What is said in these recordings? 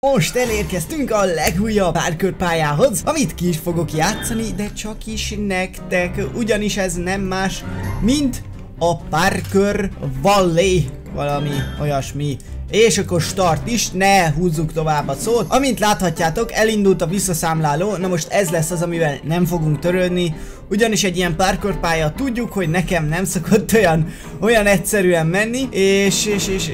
Most elérkeztünk a legújabb párkörpályához, amit ki is fogok játszani, de csak is nektek, ugyanis ez nem más, mint a Parkour Valley, valami olyasmi. És akkor start is, ne húzzuk tovább a szót. Amint láthatjátok, elindult a visszaszámláló, na most ez lesz az, amivel nem fogunk törődni, ugyanis egy ilyen párkörpálya tudjuk, hogy nekem nem szokott olyan egyszerűen menni, és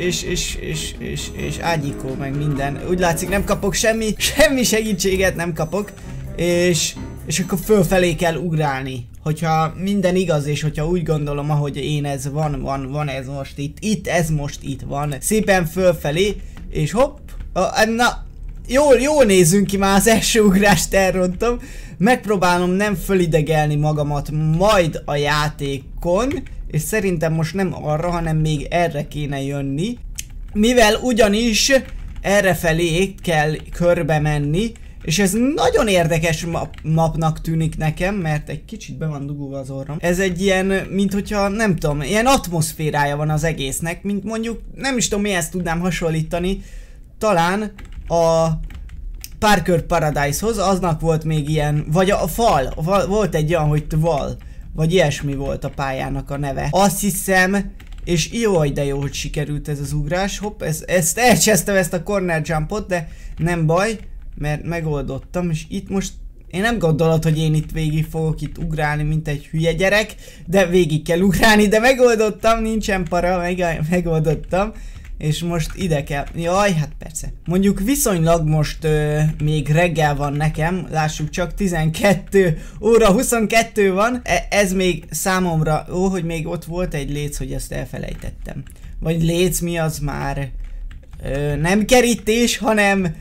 ágyikó meg minden. Úgy látszik, nem kapok semmi segítséget nem kapok, és akkor fölfelé kell ugrálni. Hogyha minden igaz, és hogyha úgy gondolom, ahogy én ez van ez most itt, ez most itt van. Szépen fölfelé, és hopp, na, jól nézzünk ki, már az első ugrást elrontom. Megpróbálom nem fölidegelni magamat majd a játékon, és szerintem most nem arra, hanem még erre kéne jönni. Mivel ugyanis errefelé kell körbe menni, és ez nagyon érdekes mapnak tűnik nekem, mert egy kicsit be van dugulva az orrom. Ez egy ilyen, mint hogyha, nem tudom, ilyen atmoszférája van az egésznek, mint mondjuk, nem is tudom mihez tudnám hasonlítani, talán a Parkour Paradise-hoz, aznak volt még ilyen, vagy a fal, volt egy olyan, hogy Wall, vagy ilyesmi volt a pályának a neve. Azt hiszem, és jó, de jó, hogy sikerült ez az ugrás, hopp, ezt elcsesztem, ezt a corner jumpot, de nem baj, mert megoldottam, és itt most én nem gondolod, hogy én itt végig fogok itt ugrálni, mint egy hülye gyerek, de végig kell ugrálni, de megoldottam, nincsen para, megoldottam, és most ide kell, jaj, hát persze. Mondjuk viszonylag most még reggel van nekem, lássuk csak, 12 óra 22 van, ez még számomra, hogy még ott volt egy léc, hogy ezt elfelejtettem. Vagy léc mi az már? Nem kerítés, hanem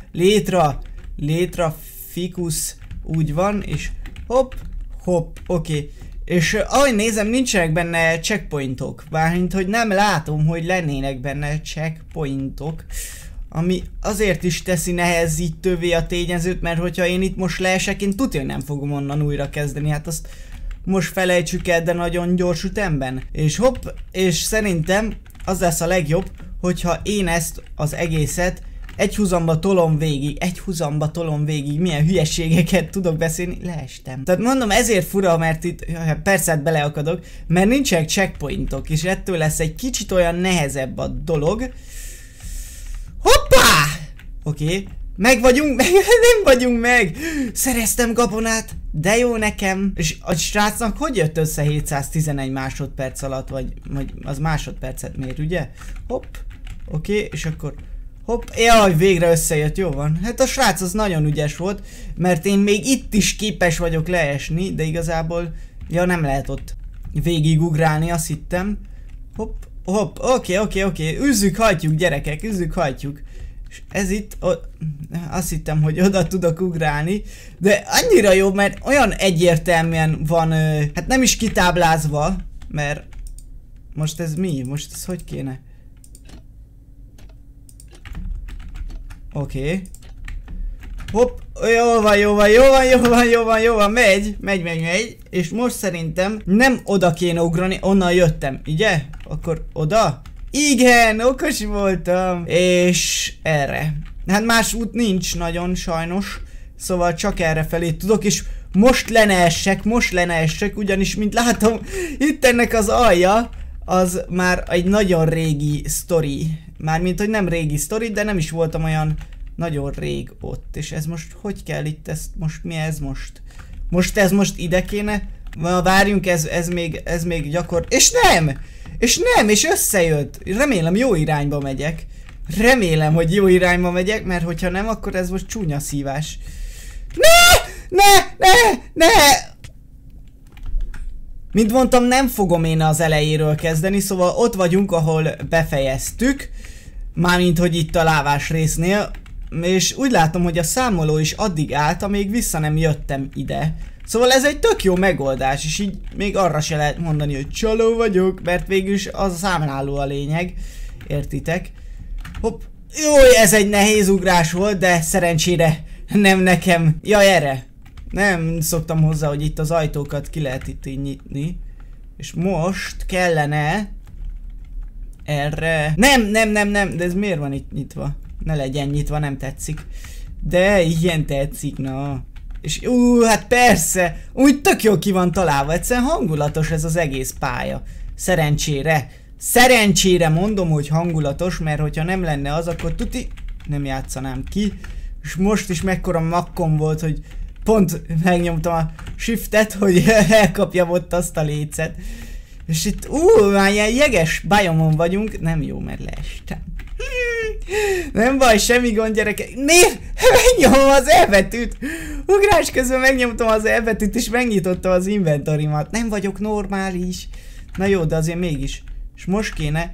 létra fikus, úgy van, és hopp, oké. És ahogy nézem, nincsenek benne checkpointok, bármint, hogy nem látom, hogy lennének benne checkpointok, ami azért is teszi nehezítővé a tényezőt, mert hogyha én itt most leesek, én tudja, hogy nem fogom onnan újra kezdeni, hát azt most felejtsük el, de nagyon gyors ütemben. És hopp, és szerintem az lesz a legjobb, hogyha én ezt az egészet egy húzamba tolom végig, milyen hülyeségeket tudok beszélni, leestem. Tehát mondom, ezért fura, mert itt, persze hát beleakadok, mert nincsenek checkpointok, és ettől lesz egy kicsit olyan nehezebb a dolog. Hoppá! Oké, meg vagyunk, nem vagyunk meg! Szereztem gabonát, de jó nekem. És a srácnak hogy jött össze 711 másodperc alatt, vagy az másodpercet mér, ugye? Hopp, oké, és akkor hopp, jaj, végre összejött, jó van. Hát a srác az nagyon ügyes volt, mert én még itt is képes vagyok leesni, de igazából, ja, nem lehet ott végigugrálni, azt hittem. Hopp, oké, üzzük, hajtjuk, gyerekek, üzzük, hajtjuk. És ez itt, azt hittem, hogy oda tudok ugrálni, de annyira jó, mert olyan egyértelműen van, hát nem is kitáblázva, mert most ez mi? Most ez hogy kéne? Oké. Hopp, jó van, megy. És most szerintem nem oda kéne ugrani, onnan jöttem, ugye? Akkor oda? Igen, okos voltam. És erre. Hát más út nincs nagyon, sajnos. Szóval csak erre felé tudok, és most leneessek, ugyanis, mint látom, itt ennek az alja, az már egy nagyon régi sztori. Mármint, hogy nem régi sztori, de nem is voltam olyan nagyon rég ott. És ez most hogy kell itt, mi ez most? Ez most ide kéne? Várjunk, ez még gyakor... És összejött! Remélem jó irányba megyek. Hogy jó irányba megyek, mert hogyha nem, akkor ez most csúnya szívás. Ne! Mint mondtam, nem fogom én az elejéről kezdeni, szóval ott vagyunk, ahol befejeztük. Mármint, hogy itt a lávás résznél. És úgy látom, hogy a számoló is addig állt, amíg vissza nem jöttem ide. Szóval ez egy tök jó megoldás, és így még arra se lehet mondani, hogy csaló vagyok, mert végülis az a számláló a lényeg. Értitek? Hopp. Jó, ez egy nehéz ugrás volt, de szerencsére nem nekem. Jaj, erre. Nem szoktam hozzá, hogy itt az ajtókat ki lehet itt így nyitni. És most kellene erre... Nem, de ez miért van itt nyitva? Ne legyen nyitva, nem tetszik. De ilyen tetszik, na. És hát persze, úgy tök jó ki van találva, egyszerűen hangulatos ez az egész pálya. Szerencsére mondom, hogy hangulatos, mert hogyha nem lenne az, akkor tuti nem játszanám ki. És most is mekkora makkom volt, hogy pont megnyomtam a shiftet, hogy elkapjam ott azt a lécet. És itt, már ilyen jeges biomon vagyunk. Nem jó, mert leestem. Nem baj, semmi gond, gyerekek. Miért? Megnyomom az E betűt. Ugrás közben megnyomtam az E betűt, és megnyitottam az inventorimat. Nem vagyok normális. Na jó, de azért mégis. És most kéne...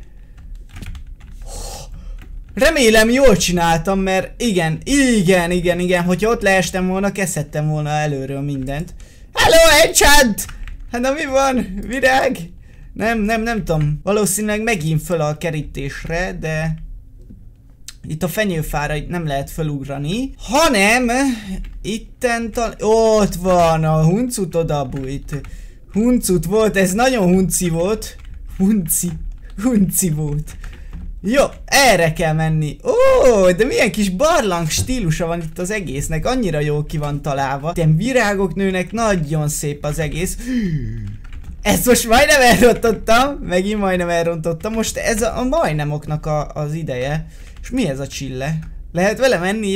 Remélem jól csináltam, mert igen, hogyha ott leestem volna, kezdhettem volna előről mindent. Hello, Enchant! Hát na mi van? Virág? Nem tudom. Valószínűleg megint föl a kerítésre, de... Itt a fenyőfára itt nem lehet felugrani, hanem... Itten ott van a huncut odabújt. Huncut volt, ez nagyon hunci volt. Hunci volt. Jó, erre kell menni. Ó, de milyen kis barlang stílusa van itt az egésznek, annyira jól ki van találva. Ilyen virágok nőnek, nagyon szép az egész. Ezt most majdnem elrontottam, megint majdnem elrontottam, most ez a majdnemoknak az ideje. És mi ez a csille? Lehet vele menni?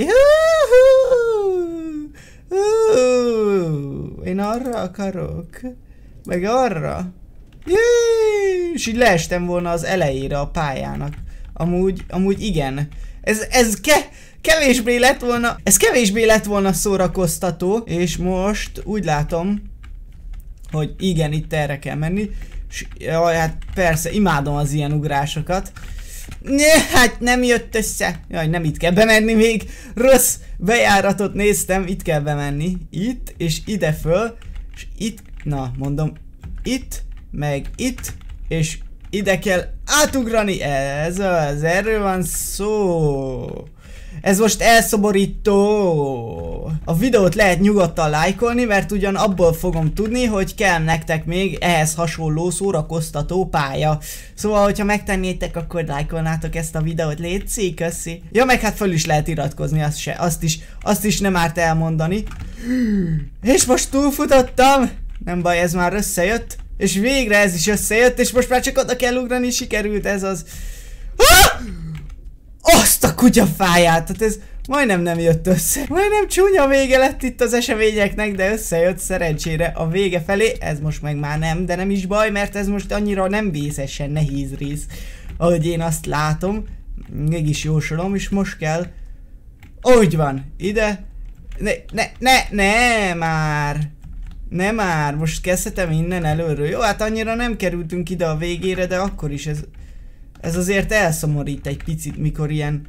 Én arra akarok. Meg arra. És így leestem volna az elejére a pályának. Amúgy igen. Ez kevésbé lett volna szórakoztató. És most úgy látom, hogy igen, itt erre kell menni. És jaj, hát persze, imádom az ilyen ugrásokat. Hát nem jött össze. Jaj, nem itt kell bemenni még. Rossz bejáratot néztem, itt kell bemenni. Itt, és ide föl. És itt, na mondom, itt, meg itt, és ide kell átugrani. Ez az, erről van szó. Ez most elszoborító. A videót lehet nyugodtan lájkolni, mert ugyan abból fogom tudni, hogy kell nektek még ehhez hasonló szórakoztató pálya. Szóval, hogyha megtennétek, akkor lájkolnátok ezt a videót, létszik, köszi. Ja, meg hát föl is lehet iratkozni, azt is nem árt elmondani. És most túlfutottam. Nem baj, ez már összejött. És végre ez is összejött, és most már csak oda kell ugrani, sikerült ez az... Azt a kutyafáját! Tehát ez majdnem nem jött össze. Majdnem csúnya vége lett itt az eseményeknek, de összejött szerencsére a vége felé. Ez most meg már nem, de nem is baj, mert ez most annyira nem vészesen nehéz rész, ahogy én azt látom. Mégis jósolom, és most kell... Úgy van, ide... Ne már, most kezdhetem innen előről. Jó, hát annyira nem kerültünk ide a végére, de akkor is ez azért elszomorít egy picit, mikor ilyen...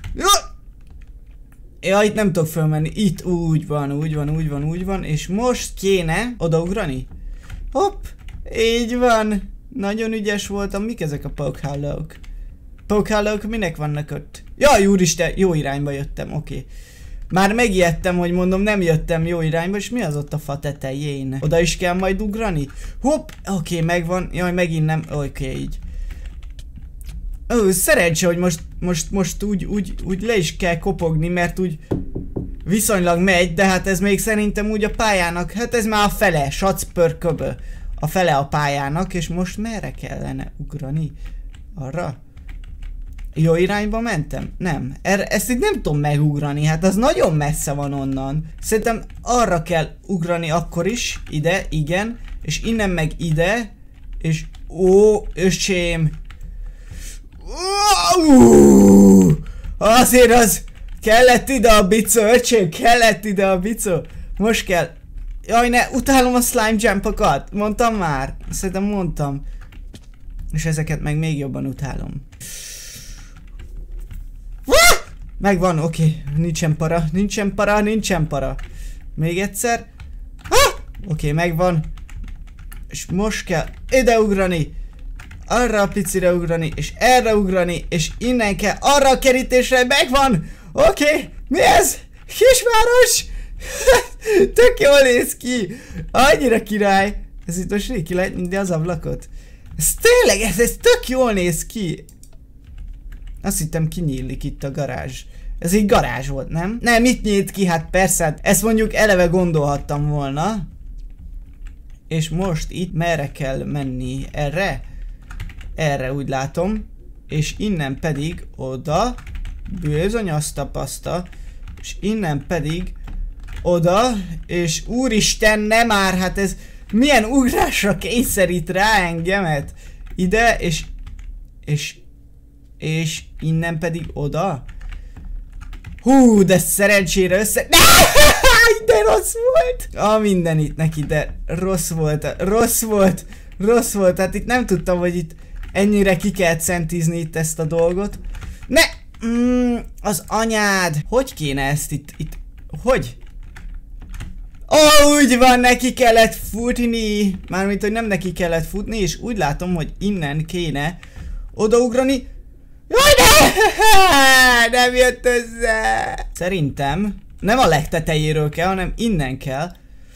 Ja, itt nem tudok fölmenni. Itt úgy van, és most kéne odaugrani. Hopp, így van. Nagyon ügyes voltam. Mik ezek a pokehalók? Pokehalók minek vannak ott? Jaj, úristen, jó irányba jöttem, oké. Már megijedtem, hogy mondom, nem jöttem jó irányba, és mi az ott a fa tetején? Oda is kell majd ugrani? Hopp, oké, megvan. Jaj, megint nem, oké, így. Szerencsé, hogy most úgy le is kell kopogni, mert úgy viszonylag megy, de hát ez még szerintem úgy a pályának, hát ez már a fele, satszpörköbö. A fele a pályának, és most merre kellene ugrani? Arra? Jó irányba mentem? Nem. Ezt itt nem tudom megugrani, hát az nagyon messze van onnan. Szerintem arra kell ugrani akkor is, ide, igen, és innen meg ide, és ó, öcsém. Azért az kellett ide a bicó, öcsém, kellett ide a bicó. Most kell. Jaj, ne, utálom a slime jumpokat. Mondtam már? Szerintem mondtam. És ezeket meg még jobban utálom. Megvan, oké. Nincsen para. Még egyszer. Oké, megvan. És most kell ide ugrani. Arra a picire ugrani, és erre ugrani, és innen kell arra a kerítésre, megvan! Oké, mi ez? Kisváros? Tök jól néz ki! Annyira király! Ez itt most ki lehet nyitni az ablakot? Ez tényleg, ez tök jól néz ki! Azt hittem kinyílik itt a garázs. Ez egy garázs volt, nem? Nem, itt nyílt ki, hát persze, hát ezt mondjuk eleve gondolhattam volna. És most itt merre kell menni? Erre? Erre úgy látom. És innen pedig oda. Bizony azt tapaszta. És innen pedig oda. És úristen, nem már, hát ez milyen ugrásra kényszerít rá engemet. Ide, és innen pedig oda. Hú, de szerencsére de rossz volt! Minden itt neki, de rossz volt. Hát itt nem tudtam, hogy itt ennyire ki kell centizni itt ezt a dolgot. Ne! Az anyád! Hogy kéne ezt itt? Hogy? Úgy van, neki kellett futni! Mármint, hogy nem neki kellett futni, és úgy látom, hogy innen kéne odaugrani. Jaj, nem jött össze! Szerintem nem a legtetejéről kell, hanem innen kell.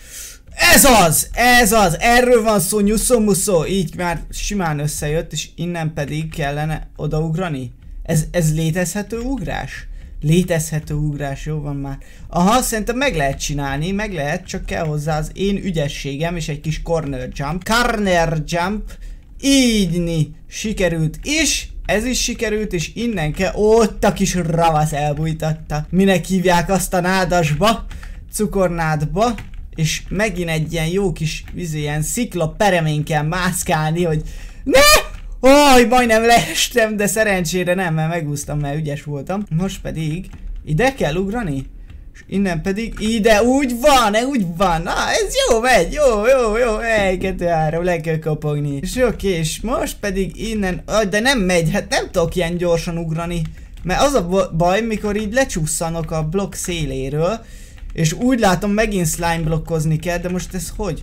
Ez az! Erről van szó, nyuszó-muszó. Így már simán összejött, és innen pedig kellene odaugrani. Ez létezhető ugrás? Létezhető ugrás, jó van már. Aha, szerintem meg lehet csinálni, meg lehet, csak kell hozzá az én ügyességem, és egy kis corner jump. Így sikerült is. Ez is sikerült, és innen kell, ott a kis ravasz elbújtatta. Minek hívják azt a nádasba, cukornádba, és megint egy ilyen jó kis, ilyen szikla peremén kell mászkálni, hogy ne! Majdnem leestem, de szerencsére nem, mert megúsztam, mert ügyes voltam. Most pedig ide kell ugrani, és innen pedig ide, úgy van, ez jó megy, jó, 1, 2, 3, le kell kopogni. És oké, és most pedig innen, de nem megy, hát nem tudok ilyen gyorsan ugrani, mert az a baj, mikor így lecsusszanok a blokk széléről, és úgy látom, megint slime blokkozni kell, de most ez hogy?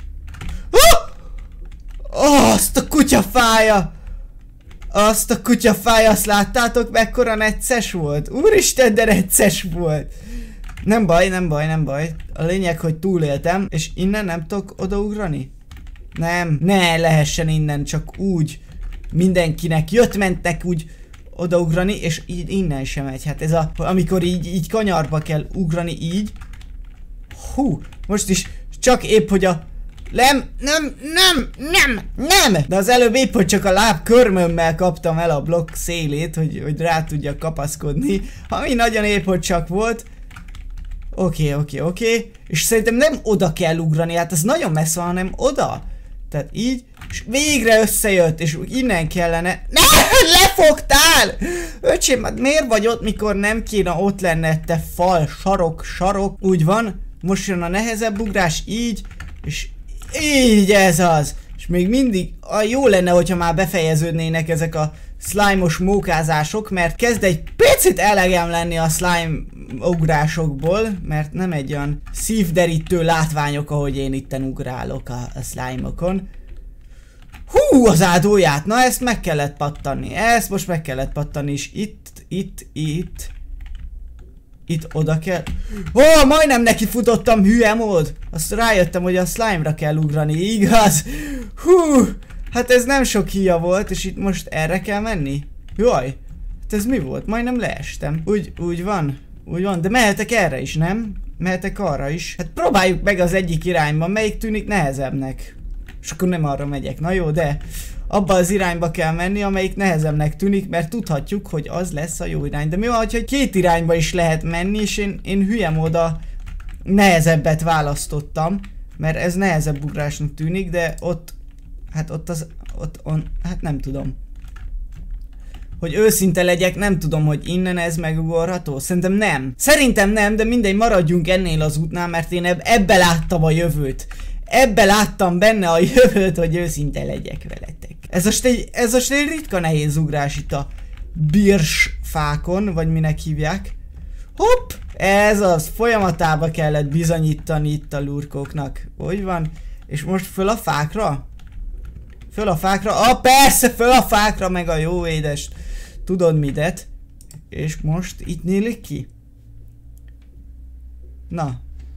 Azt a kutyafája! Azt láttátok, mekkora necces volt? Úristen, de necces volt! Nem baj. A lényeg, hogy túléltem, és innen nem tudok odaugrani? Nem, ne lehessen innen, csak úgy. Mindenkinek mentek úgy odaugrani, és így innen sem megy. Hát ez amikor így kanyarba kell ugrani, így. Hú, most is csak épp, hogy nem! De az előbb épp, hogy csak a láb körmömmel kaptam el a blokk szélét, hogy rá tudjak kapaszkodni. Ami nagyon épp, hogy csak volt. Oké. És szerintem nem oda kell ugrani, hát ez nagyon messze van, hanem oda. Tehát így, és végre összejött, és innen kellene... Ne! Lefogtál! Öcsém, hát miért vagy ott, mikor nem kéne ott lenne, te fal, sarok. Úgy van, most jön a nehezebb ugrás, így, és így ez az. És még mindig jó lenne, hogyha már befejeződnének ezek a slime-os mókázások, mert kezd egy picit elegem lenni a slime ugrásokból, mert nem egy olyan szívderítő látványok, ahogy én itten ugrálok a slime-okon. Hú, az áldóját! Na, ezt meg kellett pattanni. Ezt most meg kellett pattanni, és itt oda kell... majdnem neki futottam, hülye mód! Azt rájöttem, hogy a slime-ra kell ugrani, igaz? Hú, hát ez nem sok híja volt, és itt most erre kell menni? Jaj, hát ez mi volt? Majdnem leestem. Úgy van, de mehetek erre is, nem? Mehetek arra is. Hát próbáljuk meg az egyik irányba, melyik tűnik nehezebbnek. És akkor nem arra megyek, na jó, de abba az irányba kell menni, amelyik nehezebbnek tűnik, mert tudhatjuk, hogy az lesz a jó irány. De mi van, hogyha két irányba is lehet menni, és én hülye módon nehezebbet választottam, mert ez nehezebb ugrásnak tűnik, de hát nem tudom. Hogy őszinte legyek, nem tudom, hogy innen ez megugorható. Szerintem nem, de mindegy, maradjunk ennél az útnál, mert én ebbe láttam a jövőt. Ebbe láttam benne a jövőt, hogy őszinte legyek veletek. Ez most egy ritka nehéz ugrás itt a birsfákon, vagy minek hívják. Hopp! Ez az, folyamatába kellett bizonyítani itt a lurkóknak. Úgy van. És most föl a fákra? Föl a fákra? Persze, föl a fákra, meg a jó édest. Tudod midet? És most itt nyílik ki? Na.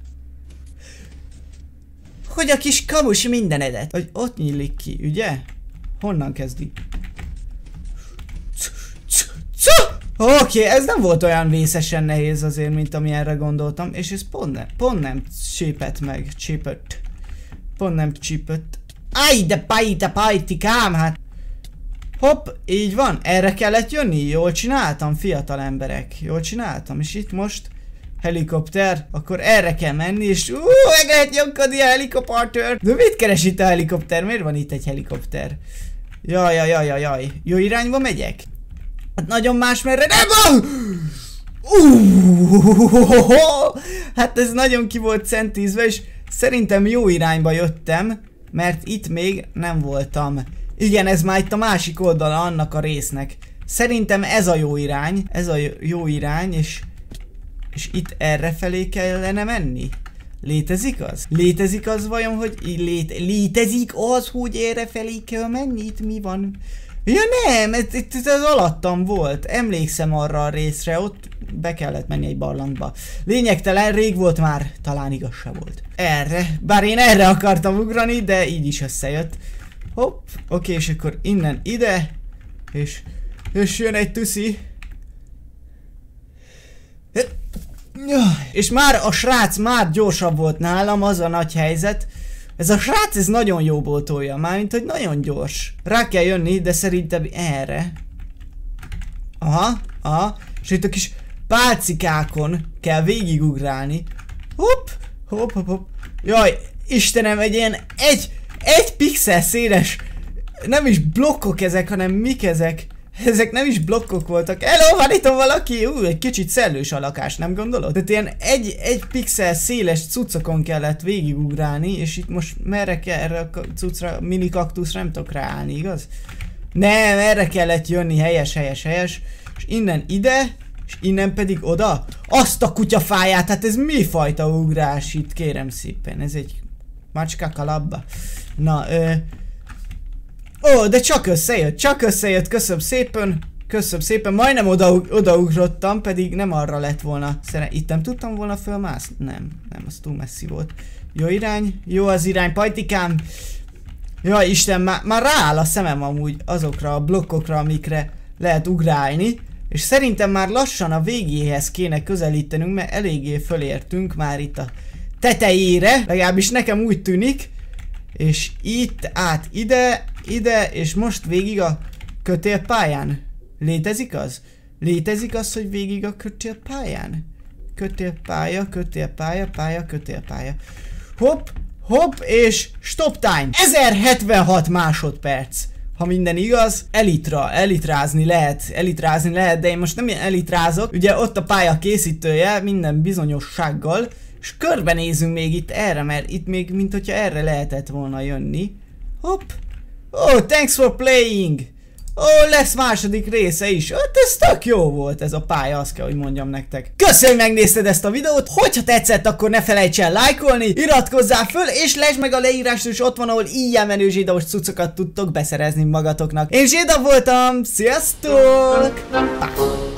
Hogy a kis kamus mindenedet. Hogy ott nyílik ki, ugye? Honnan kezdi? Oké, ez nem volt olyan vészesen nehéz azért, mint amilyenre gondoltam, és ez pont nem csípett meg, pont nem csípett. Áj, de pajtikám, hát. Hopp, így van, erre kellett jönni, jól csináltam, fiatal emberek, jól csináltam, és itt most helikopter, akkor erre kell menni, és meg lehet nyomkodni a helikoptert. De mit keres itt a helikopter? Miért van itt egy helikopter? Jaj, jó irányba megyek? Hát nagyon más merre nem van! Hát ez nagyon ki volt centízve, és szerintem jó irányba jöttem, mert itt még nem voltam. Igen, ez már itt a másik oldala annak a résznek. Szerintem ez a jó irány, és itt errefelé kellene menni. Létezik az? Létezik az vajon, hogy létezik az, hogy errefelé kell menni? Itt mi van? Ja nem, itt az alattam volt. Emlékszem arra a részre, ott be kellett menni egy barlangba. Lényegtelen, rég volt már, talán igaz se volt. Erre, bár én erre akartam ugrani, de így is összejött. Hopp, oké, és akkor innen ide, és jön egy tuszi. És már a srác már gyorsabb volt nálam, az a nagy helyzet. Ez a srác, ez nagyon jó boltolja, mármint, hogy nagyon gyors. Rá kell jönni, de szerintem erre. Aha, és itt a kis pálcikákon kell végigugrálni. Hopp. Jaj, Istenem, egy ilyen egy pixel széles, nem is blokkok ezek, hanem mik ezek? Ezek nem is blokkok voltak. Hello, van itt valaki? Egy kicsit szellős a lakás, nem gondolod? Tehát ilyen egy pixel széles cuccokon kellett végigugrálni, és itt most merre kell erre a cuccra, mini kaktuszra nem tudok ráállni, igaz? Nem, erre kellett jönni, helyes, és innen ide, és innen pedig oda. Azt a kutyafáját, hát ez mi fajta ugrás itt, kérem szépen, ez egy macska kalapba. Na, ó, de csak összejött, köszönöm szépen, majdnem odaugrottam, pedig nem arra lett volna. Itt nem tudtam volna fölmászni? Nem, az túl messzi volt. Jó irány, jó az irány, pajtikám. Jaj, Isten, már rááll a szemem amúgy azokra a blokkokra, amikre lehet ugrálni. És szerintem már lassan a végéhez kéne közelítenünk, mert eléggé fölértünk már itt a tetejére, legalábbis nekem úgy tűnik. És itt át ide, és most végig a kötélpályán. Létezik az? Létezik az, hogy végig a kötélpályán? Kötélpálya. Hopp, és stop time. 1076 másodperc. Ha minden igaz, elitrázni lehet, de én most nem elitrázok. Ugye ott a pálya készítője minden bizonyossággal. És körbenézünk még itt erre, mert itt még mint hogyha erre lehetett volna jönni. Hopp. Oh, thanks for playing. Oh, lesz második része is. Hát ez tök jó volt ez a pálya, azt kell, hogy mondjam nektek. Köszönöm, hogy megnézted ezt a videót. Hogyha tetszett, akkor ne felejts el lájkolni, iratkozzál föl, és lesd meg a leírást, és ott van, ahol ilyen menő zsédaos cuccokat tudtok beszerezni magatoknak. Én Zséda voltam, sziasztok! Pá.